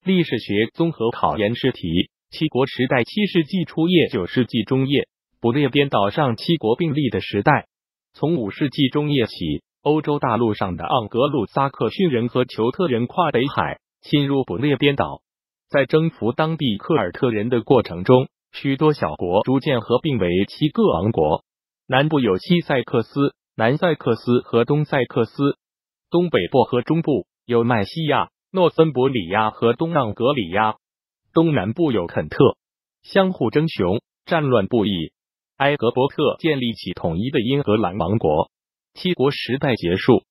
历史学综合考研试题：七国时代7世纪初叶9世纪中叶，不列颠岛上七国并立的时代。从5世纪中叶起，欧洲大陆上的盎格鲁撒克逊人和酋特人跨北海，侵入不列颠岛。在征服当地克尔特人的过程中，许多小国逐渐合并为7个王国。南部有西塞克斯、南塞克斯和东塞克斯，东北部和中部有麦西亚、诺森伯里亚和东盎格里亚，东南部有肯特，相互争雄，战乱不已。埃格伯特建立起统一的英格兰王国。七国时代结束，